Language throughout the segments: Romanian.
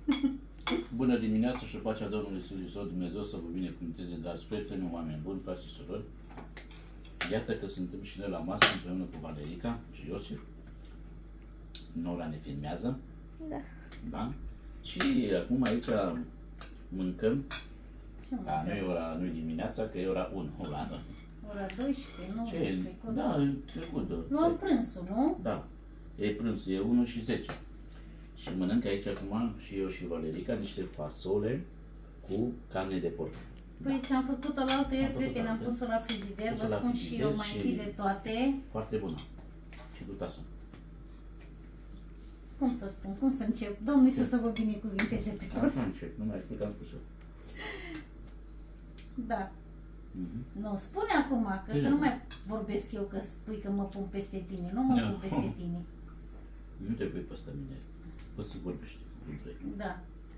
Bună dimineața și pacea Domnului Iisus Hristos, Dumnezeu să vă binecuvânteze, dragi prieteni, oameni buni, frați și surori. Iată că suntem și noi la masă împreună cu Valerica și Iosif. Nora ne filmează. Da. Da? Și acum aici mâncăm. Nu-i dimineața, că e ora 1. Ora 12, nu? Ce? Da, e trecut. Luăm prânsul, nu? Da. E prânsul, e 1 și 10. Și mănânc aici acum și eu și Valerica niște fasole cu carne de porc. Păi ce am făcut-o la altă ieri, prieteni, am pus-o la frigider, vă spun și eu mai întâi de toate. Foarte bună. Și gustoasă. Cum să spun, cum să încep? Domnul Iisus să vă binecuvinteze pe toți. Așa încep, nu mai explic, am spus eu. Da. Nu, spune acum, că să nu mai vorbesc eu, că spui că mă pun peste tine. Nu mă pun peste tine. Nu te pui peste mine. Poți să vorbești. Da.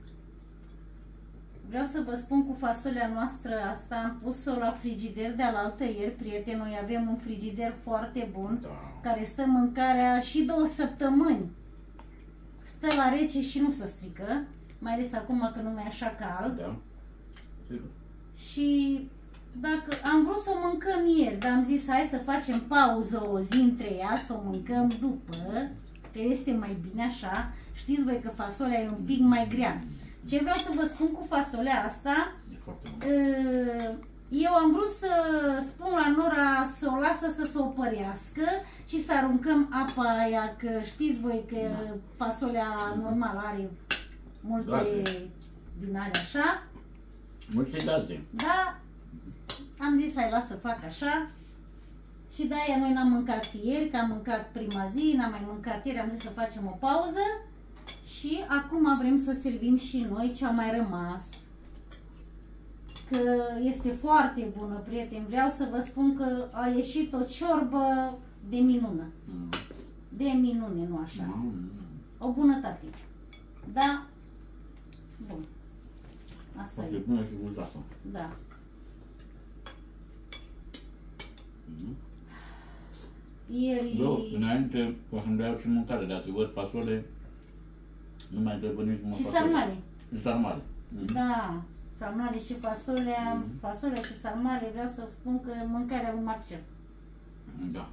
Vreau să vă spun cu fasolea noastră asta, am pus-o la frigider de alaltă ieri, prieteni, noi avem un frigider foarte bun, care stă mâncarea și 2 săptămâni. Stă la rece și nu se strică, mai ales acum că nu mai e așa cald. Da. Sigur. Și dacă am vrut să o mâncăm ieri, dar am zis hai să facem pauză o zi între ea, să o mâncăm după, că este mai bine așa. Știți voi că fasolea e un pic mai grea. Ce vreau să vă spun cu fasolea asta, eu am vrut să spun la Nora să o lasă să se opărească și să aruncăm apa aia, că știți voi că fasolea normală are multe din alea așa. Multe gaze. Da, am zis hai las să fac așa. Și de-aia noi n-am mâncat ieri, că am mâncat prima zi, n-am mai mâncat ieri, am zis să facem o pauză. Și acum vrem să servim și noi ce a mai rămas. Că este foarte bună, prieteni. Vreau să vă spun că a ieșit o ciorbă de minună. De minune, nu așa. O bunătate. Da? Bun. Asta e. Bună și gustoasă. Da. Ieri... Eu, înainte, o să-mi beau și mâncare, dacă văd fasole, nu mai trebuie nimic cu fasole. Și sarmale. Și sarmale. Da, sarmale și fasolea, fasolea și sarmale, vreau să spun că mâncarea lui Marcel. Da.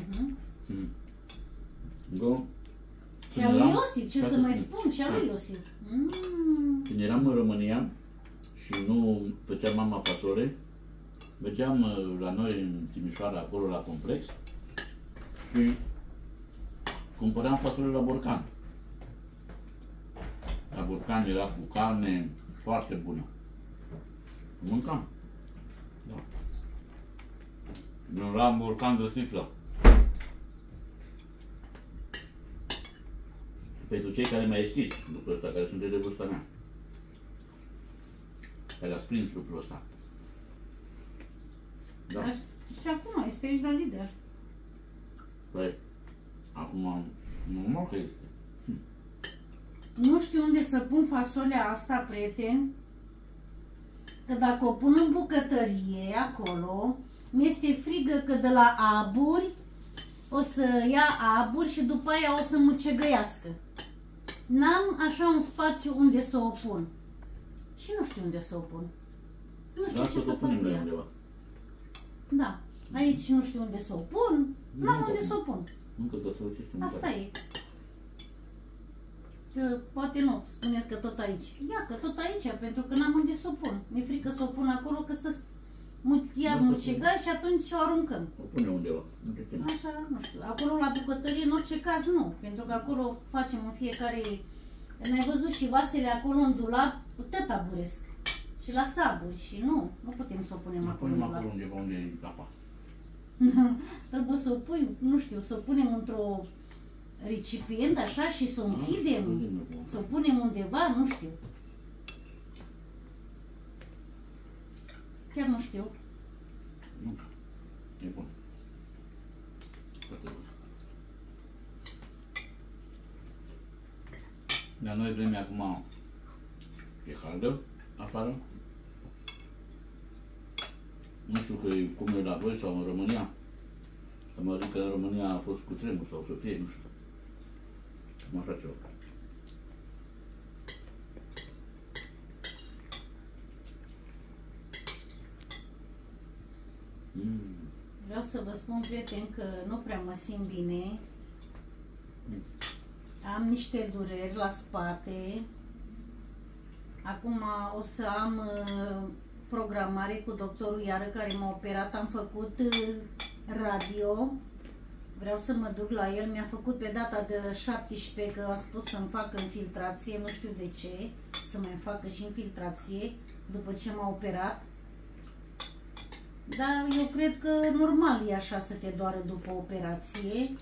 Și a lui Iosif, ce să mai spun, și a lui Iosif. Când eram în România și nu făcea mama fasole, mergeam la noi în Timișoara, acolo la complex, și cumpăream fasole la borcan. La borcan era cu carne foarte bună. Mâncam. Da. Nu era borcan de sticlă. Pentru cei care mai știți lucrul ăsta, care sunteți de vârsta mea, care ați prins lucrul ăsta. Da. Și acum este aici la lider. Păi, acum, normal că este. Nu știu unde să pun fasolea asta, prieteni, că dacă o pun în bucătărie, acolo, mi-este frigă că de la aburi o să ia aburi și după aia o să mucegăiască. N-am așa un spațiu unde să o pun. Și nu știu unde să o pun. Nu știu ce să fac cu ea. Da. Aici nu știu unde să o pun. N-am unde să o pun. Încă să soliciti un asta e. Că poate nu, spuneți că tot aici. Ia, că tot aici, pentru că n-am unde să o pun. Mi-e frică să o pun acolo, că să ia mucega și atunci o aruncăm. O pune undeva. Așa, nu știu. Acolo la bucătărie, în orice caz, nu. Pentru că acolo facem în fiecare... N-ai văzut și vasele acolo în dulap, tot aburesc. Și la saburi și nu putem să o punem acolo. Punem acolo undeva unde e apa. Trebuie să o pui, nu știu, să o punem într-o recipient așa și să o închidem, să o punem undeva, nu știu. Chiar nu știu. Nu, e bun. Foarte bun. Dar noi vremea acum e caldă afară. Nu știu că e cum e la voi sau în România. Am auzit că în România a fost cu tremur sau să fie, nu știu. Cam așa ceva. Vreau să vă spun, prieteni, că nu prea mă simt bine. Am niște dureri la spate. Acum o să am programare cu doctorul iară care m-a operat. Am făcut radio. Vreau să mă duc la el. Mi-a făcut pe data de 17 că a spus să-mi facă infiltrație. Nu știu de ce. Să mai facă și infiltrație după ce m-a operat. Dar eu cred că normal e așa să te doară după operație.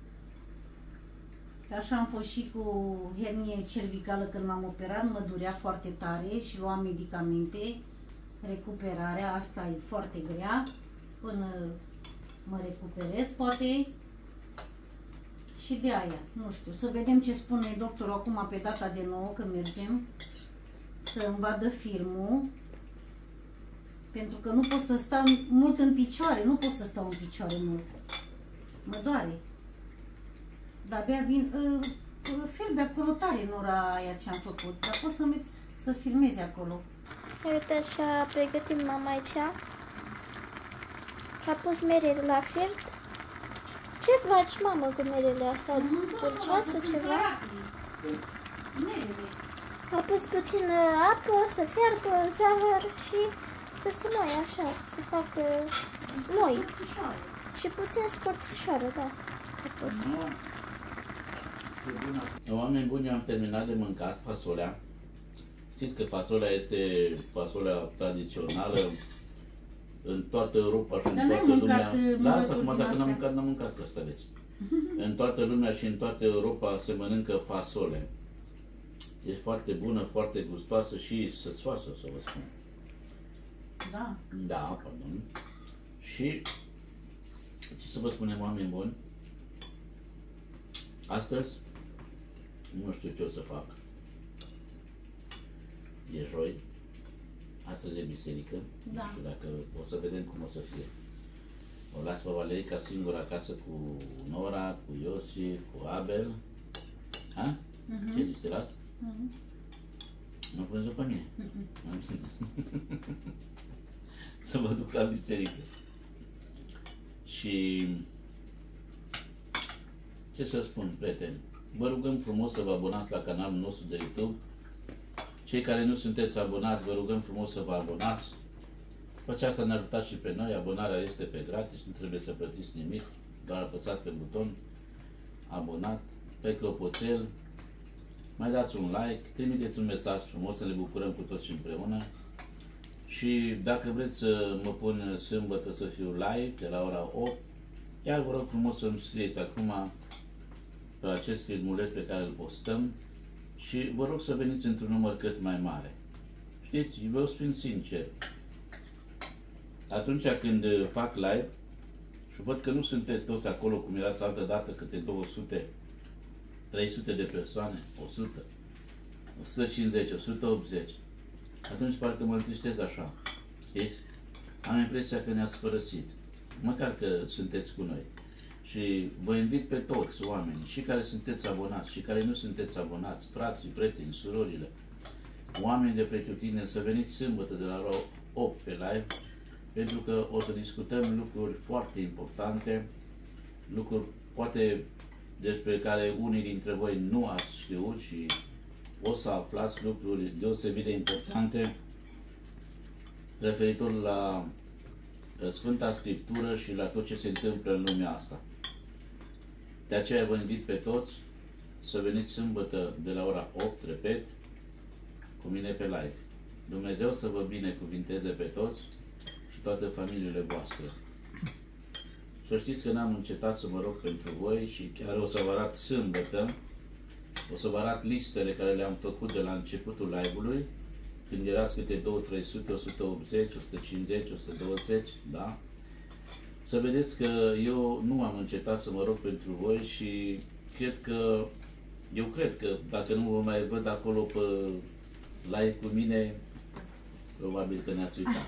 Așa am fost și cu hernie cervicală când m-am operat, mă durea foarte tare și luam medicamente. Recuperarea asta e foarte grea până mă recuperez, poate. Și de aia, nu știu, să vedem ce spune doctorul acum pe data de 9 când mergem să-mi vadă filmul. Pentru că nu pot să stau mult în picioare, nu pot să stau în picioare mult. Mă doare. Dar abia vin, film de acolo tare în ora aia ce am făcut. Dar pot să filmezi acolo. Uite așa pregătim mama aici. A pus merele la fiert. Ce faci, mamă, cu merele astea? Dulceață, ceva? Merele. A pus puțină apă, să fiarbă, zahăr și să se moaie așa, să se facă moi. Și puțin scorțișoară, da. A pus. Oameni buni, am terminat de mâncat fasolea. Știți că fasolea este fasolea tradițională în toată Europa și în toată lumea. Lasă acum, dacă n-am mâncat, n-am mâncat, că asta vezi. În toată lumea și în toată Europa se mănâncă fasole. E foarte bună, foarte gustoasă și sățoasă, să vă spun. Da. Da, pardon. Și ce să vă spunem, oameni buni? Astăzi nu știu ce o să fac. E joi. Astăzi e biserică. Da. Nu știu dacă o să vedem cum o să fie. O las pe Valerica singură acasă cu Nora, cu Iosif, cu Abel. Ha? Ce zici, te las? Nu plânge pe mine. Să mă duc la biserică. Și ce să spun, prieteni? Vă rugăm frumos să vă abonați la canalul nostru de YouTube. Cei care nu sunteți abonați, vă rugăm frumos să vă abonați. Cu aceasta ne ajutați și pe noi. Abonarea este pe gratis, nu trebuie să plătiți nimic. Doar apăsați pe buton abonat, pe clopoțel. Mai dați un like, trimiteți un mesaj frumos, să ne bucurăm cu toți împreună. Și dacă vreți să mă pun sâmbătă să fiu live de la ora 8, chiar vă rog frumos să-mi scrieți acum pe acest filmuleț pe care îl postăm și vă rog să veniți într-un număr cât mai mare. Știți, vă spun sincer, atunci când fac live și văd că nu sunteți toți acolo cum erați altă dată, câte 200, 300 de persoane, 100, 150, 180, atunci parcă mă întristez așa, știți? Am impresia că ne-ați părăsit, măcar că sunteți cu noi. Și vă invit pe toți oamenii, și care sunteți abonați, și care nu sunteți abonați, frații, prieteni, surorile, oameni de pretutine, să veniți sâmbătă de la ora 8 pe live, pentru că o să discutăm lucruri foarte importante, lucruri poate despre care unii dintre voi nu ați știut și o să aflați lucruri deosebit de importante referitor la Sfânta Scriptură și la tot ce se întâmplă în lumea asta. De aceea vă invit pe toți să veniți sâmbătă de la ora 8, repet, cu mine pe live. Dumnezeu să vă binecuvinteze pe toți și toate familiile voastre. Să știți că n-am încetat să mă rog pentru voi și chiar o să vă arăt sâmbătă, o să vă arăt listele care le-am făcut de la începutul live-ului, când erați câte 2, 300, 180, 150, 120, da? Să vedeți că eu nu am încetat să mă rog pentru voi și eu cred că dacă nu vă mai văd acolo pe live cu mine, probabil că ne-ați uitat.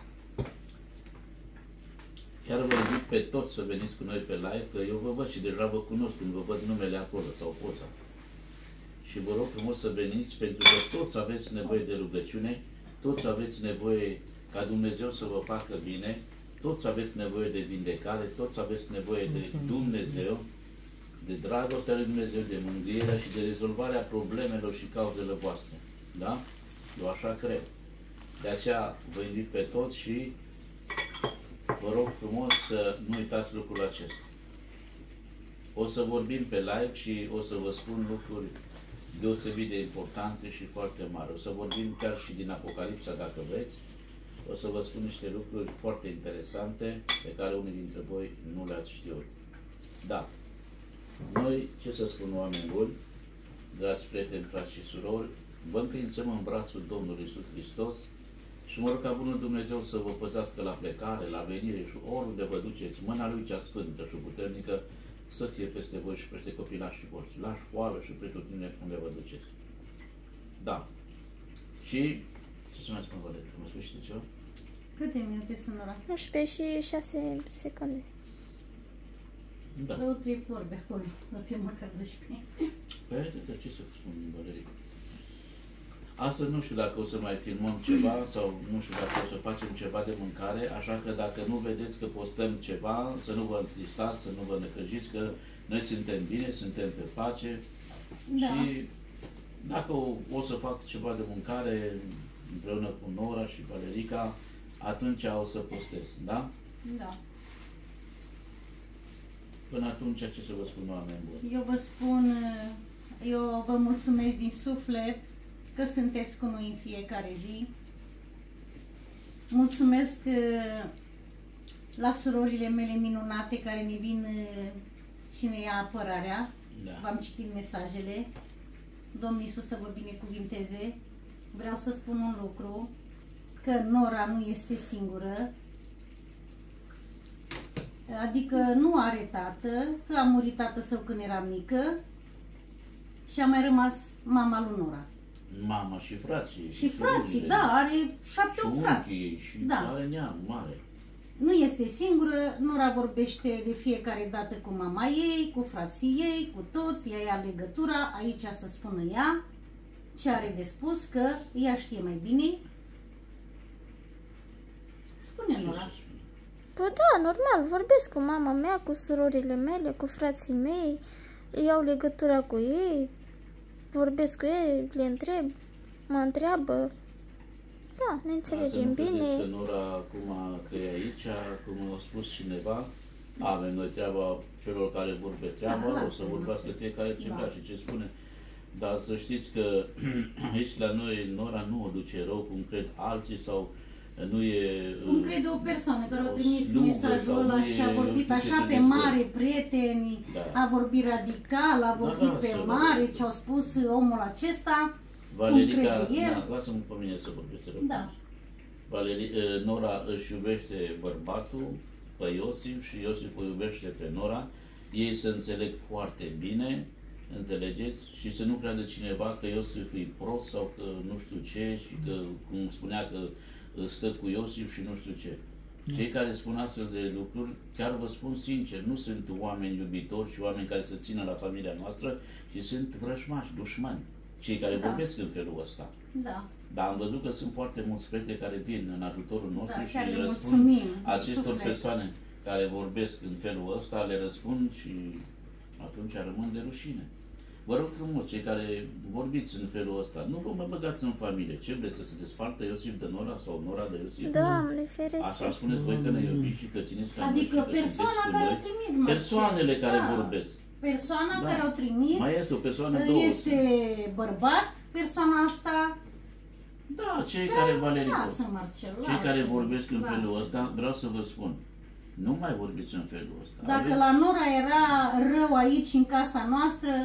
Chiar vă invit pe toți să veniți cu noi pe live, că eu vă văd și deja vă cunosc când vă văd numele acolo sau poza. Și vă rog frumos să veniți, pentru că toți aveți nevoie de rugăciune, toți aveți nevoie ca Dumnezeu să vă facă bine, toți aveți nevoie de vindecare, toți aveți nevoie de Dumnezeu, de dragostea lui Dumnezeu, de mângâierea și de rezolvarea problemelor și cauzelor voastre. Da? Eu așa cred. De aceea vă invit pe toți și vă rog frumos să nu uitați lucrul acesta. O să vorbim pe live și o să vă spun lucruri deosebit de importante și foarte mari. O să vorbim chiar și din Apocalipsa, dacă vreți. O să vă spun niște lucruri foarte interesante pe care unii dintre voi nu le-ați știut. Da. Noi, ce să spun, oameni buni, dragi prieteni, frați și surori, vă încredințăm în brațul Domnului Iisus Hristos și mă rog ca Bunul Dumnezeu să vă păzească la plecare, la venire și oriunde vă duceți, mâna Lui cea sfântă și puternică să fie peste voi și peste copilașii voștri, la școală și pretutine unde vă duceți. Da. Și, ce să mai spun, Valeria? Mă spui și ceva? Câte minute sunt ora? 11 și 6 secunde. Da. 2-3 vorbe acolo, să fie măcar 12. Păi, ce să spun, Valeria? Astăzi nu știu dacă o să mai filmăm ceva sau nu știu dacă o să facem ceva de mâncare, așa că dacă nu vedeți că postăm ceva, să nu vă întristați, să nu vă necăjiți, că noi suntem bine, suntem pe pace. Da. Și dacă o să fac ceva de mâncare împreună cu Nora și Valerica, atunci o să postez, da? Da. Până atunci, ce să vă spun, oameni buni? Eu vă spun, eu vă mulțumesc din suflet că sunteți cu noi în fiecare zi. Mulțumesc la surorile mele minunate care ne vin și ne ia apărarea. Da. V-am citit mesajele. Domnul Iisus să vă binecuvinteze. Vreau să spun un lucru, că Nora nu este singură. Adică nu are tată, că a murit tatăl său când era mică și a mai rămas mama lui Nora. Mama și frații. Și frații, surorile, da, are 7-8 frați. Și Da. are neam mare. Nu este singură, Nora vorbește de fiecare dată cu mama ei, cu frații ei, cu toți, ea ia legătura, aici să spună ea ce are de spus, că ea știe mai bine. Spune, Ce Nora. să spun? Păi da, normal, vorbesc cu mama mea, cu surorile mele, cu frații mei, iau legătura cu ei, vorbesc cu ei, le întreb, mă întreabă. Da, ne înțelegem Să nu bine. credeți că Nora, acum că e aici, cum a spus cineva, avem noi treaba celor care vor pe treabă, Da, o să vorbească fiecare ce vrea și ce spune. Dar să știți că aici la noi Nora nu o duce rău, cum cred alții, sau nu e... Cum crede o persoană care a o trimis slugă mesajul sau ăla nu și e, a nu vorbit știu ce așa pe credeți voi. mare, prieteni, Da. a vorbit radical, a vorbit Da, pe să- mare, ce a spus omul acesta, Valerica, cum crede el. da, lasă-mă pe mine să vorbesc, te rog Da. frumos. Nora își iubește bărbatul, pe Iosif, și Iosif o iubește pe Nora. Ei se înțeleg foarte bine, înțelegeți? Și să nu creadă cineva că Iosif e prost sau că nu știu ce și că, cum spunea, că stă cu Iosif și nu știu ce. Cei care spun astfel de lucruri, chiar vă spun sincer, nu sunt oameni iubitori și oameni care să țină la familia noastră, ci sunt vrăjmași, dușmani, cei care Da. vorbesc în felul ăsta. Da, Dar am văzut că sunt foarte mulți prieteni care vin în ajutorul nostru da, și chiar îi răspund mulțumim din acestor suflet. persoane care vorbesc în felul ăsta, le răspund și atunci rămân de rușine. Vă rog frumos, cei care vorbiți în felul ăsta, nu vă mai băgați în familie. Ce vreți, să se despartă Iosif de Nora sau Nora de Iosif? Doamne ferește. Așa spuneți voi că ne iubiți și că țineți ca noi Adică și că persoana sunteți cu care noi. a trimis Marcel. Persoanele care Da. vorbesc. Persoana Da. care au trimis Mai este o persoană, două. este bărbat, persoana asta. Da, cei care, Valerica, Lasă, Marcel, cei care lasă, vorbesc în lasă. felul ăsta, vreau să vă spun, nu mai vorbiți în felul ăsta. Dacă Aveți- la Nora era rău aici în casa noastră,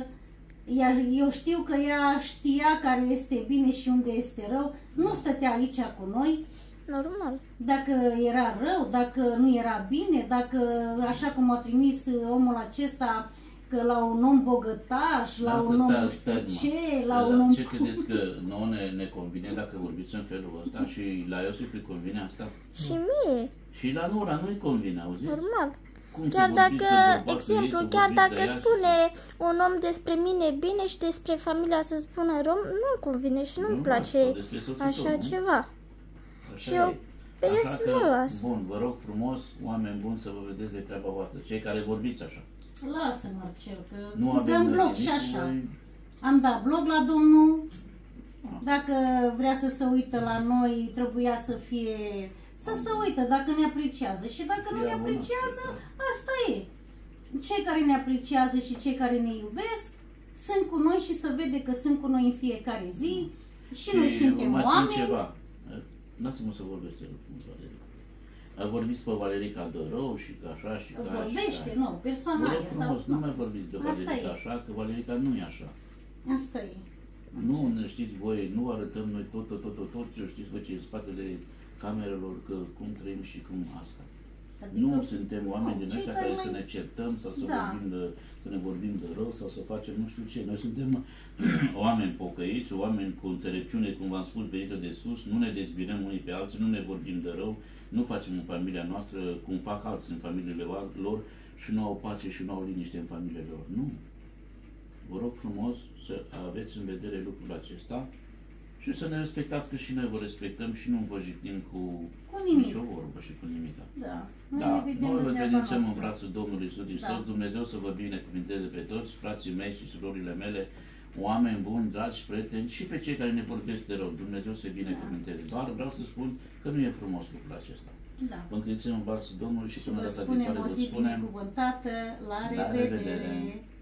eu știu că ea știa care este bine și unde este rău, nu stătea aici cu noi. Normal. Dacă era rău, dacă nu era bine, dacă, așa cum a trimis omul acesta, că la un om bogătaș, la Lasă, un om stai, nu știu stai, ce, mă. la un om... Ce credeți că nouă ne convine dacă vorbiți în felul ăsta și la Iosif îi convine asta? Și mie, Și la Nora nu-i convine, auziți? normal. Cum să Chiar vorbiți dacă, de bărbatul exemplu, ei, să chiar vorbiți dacă de ea și spune un om despre mine bine și despre familia să spună rău, nu-mi convine și nu-mi Nu, place asta, despre soțul așa tău, nu? ceva. Așa Și eu- e. Pe eu Așa să că, mă las. bun, vă rog frumos, oameni buni, să vă vedeți de treaba voastră. Cei care vorbiți așa. Lasă, Marcel, că Nu îi dăm avem bloc nimic și cu așa. voi. Am dat blog la domnul. Dacă vrea să se uită la noi, trebuia să fie... Să se uită dacă ne apreciază. Și dacă nu ne apreciază, asta e. Cei care ne apreciază și cei care ne iubesc sunt cu noi și să vede că sunt cu noi în fiecare zi. Și noi suntem mai spun oameni. ceva. Lasă-mă să vorbesc, te rog, Valerica. Vorbiți pe Valerica de rău și că așa și că așa. Vorbește, nu, Vă personal. rog frumos, nu mai vorbiți de Asta Valerica e. așa, că Valerica nu e așa. Asta e. Nu ne știți voi, nu arătăm noi tot ce știți voi ce în spatele camerelor, că cum trăim și cum asta. Adică, Nu suntem oameni din cei ăștia care care mai- să ne certăm sau să, Da. să ne vorbim de rău sau să facem nu știu ce. Noi suntem oameni pocăiți, oameni cu înțelepciune, cum v-am spus, venită de sus, nu ne dezbinăm unii pe alții, nu ne vorbim de rău, nu facem în familia noastră cum fac alții în familiile lor și nu au pace și nu au liniște în familiile lor. Nu. Vă rog frumos să aveți în vedere lucrul acesta și să ne respectați, că și noi vă respectăm și nu vă jignim cu nimic. nicio vorbă și cu nimic. Da. Noi Da, ne vedem noi de vă treaba credințăm în noastră. brațul Domnului Iisus Hristos, Da. Dumnezeu să vă binecuvinteze pe toți, frații mei și surorile mele, oameni buni, dragi prieteni și pe cei care ne vorbesc de rău. Dumnezeu să binecuvinteze. Doar vreau să spun că nu e frumos lucrul acesta. Da. Vă încredințăm în brațul Domnului și Și până vă data spunem viitoare o vă zi spunem binecuvântată. La la revedere! revedere!